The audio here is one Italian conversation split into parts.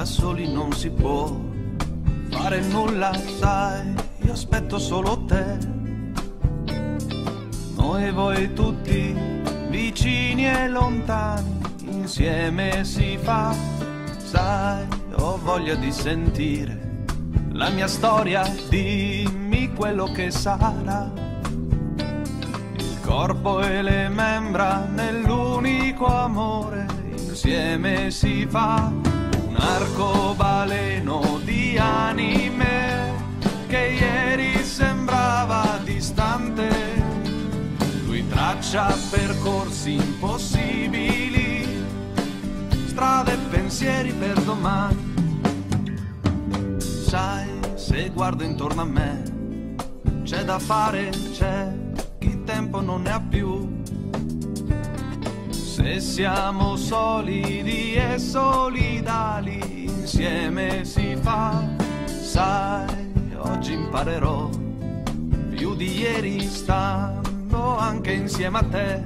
soli non si può fare nulla, sai, io aspetto solo te. Noi e voi tutti, vicini e lontani, insieme si fa, sai, ho voglia di sentire la mia storia, dimmi quello che sarà. Il corpo e le membra nell'unico amore, insieme si fa un arcobaleno di anime che ieri sembrava distante. Lui traccia percorsi impossibili, strade e pensieri per domani. Sai, se guardo intorno a me, c'è da fare, c'è chi tempo non ne ha più. Se siamo solidi e solidali, insieme si fa, sai, oggi imparerò più di ieri stando anche insieme a te.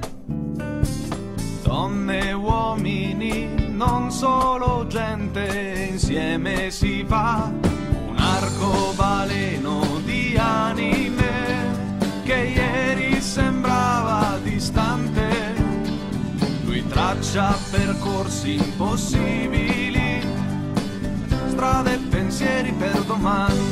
Donne e uomini, non solo gente, insieme si fa un arcobaleno di anime che ieri sembrava distante. Lui traccia percorsi impossibili, strade e pensieri per domani.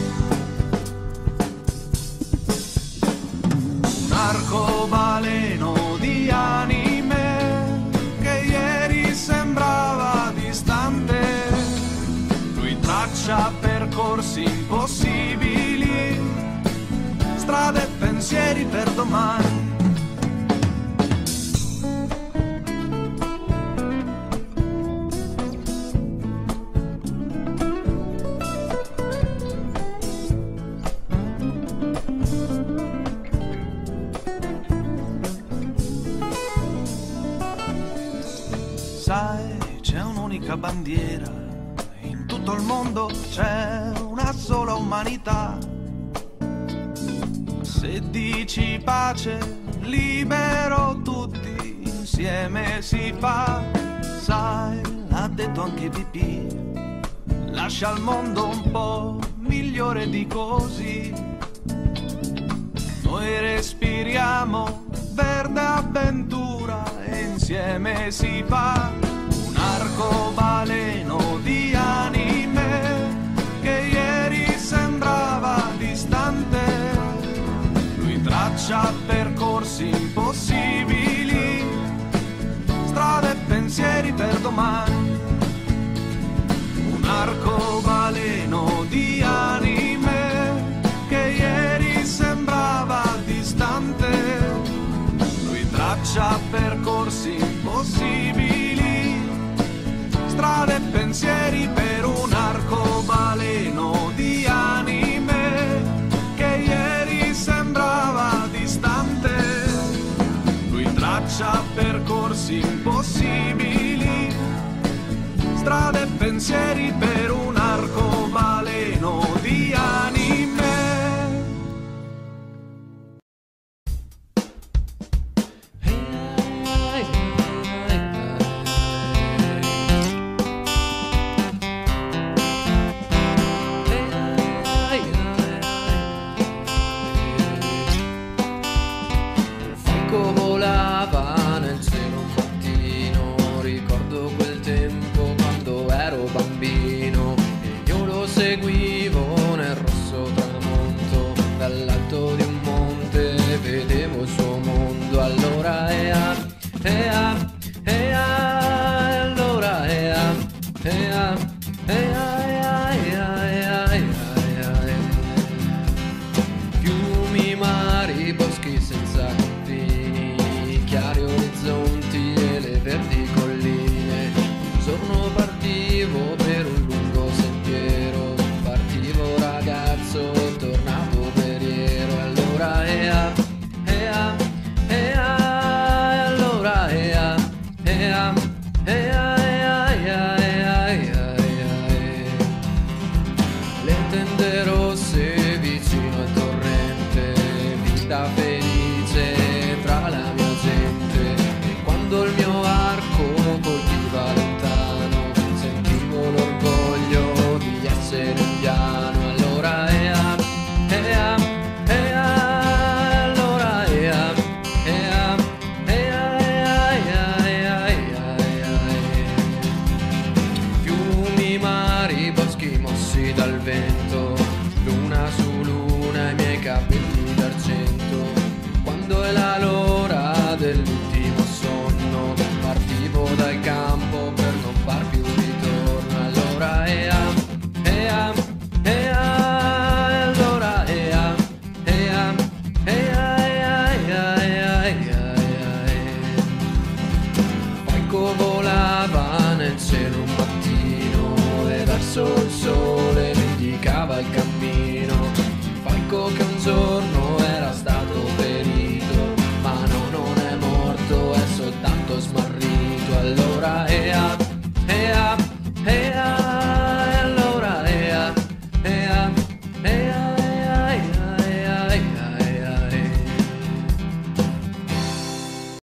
Un arcobaleno di anime che ieri sembrava distante. Lui traccia percorsi impossibili, strade e pensieri per domani. Sai, c'è un'unica bandiera, in tutto il mondo c'è una sola umanità. Se dici pace, libero tutti, insieme si fa. Sai, l'ha detto anche BP, lascia il mondo un po' migliore di così. Noi respiriamo verde avventura e insieme si fa un arcobaleno di anime che ieri sembrava distante. Lui traccia percorsi impossibili, strade e pensieri per domani. Un arcobaleno di anime che ieri sembrava distante. Lui traccia percorsi impossibili, strade e pensieri per un arcobaleno di anime che ieri sembrava distante. Lui traccia percorsi impossibili, strade e pensieri per un